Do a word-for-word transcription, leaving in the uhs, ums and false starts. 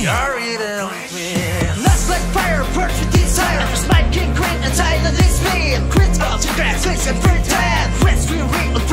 You're eating me. Nuts like fire, burns with desire. Smoking green and silent is me. Critical to grass, face and free time. Rest we read.